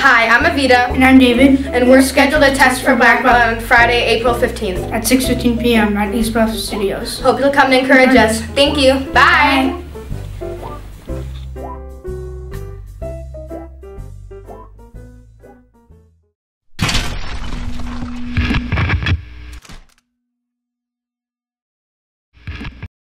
Hi, I'm Evita. And I'm David. And we're scheduled to test for black belt on Friday, April 15th. At 6:15 p.m. at Eastbluff Studios. Hope you'll come to encourage us. Thank you. Bye.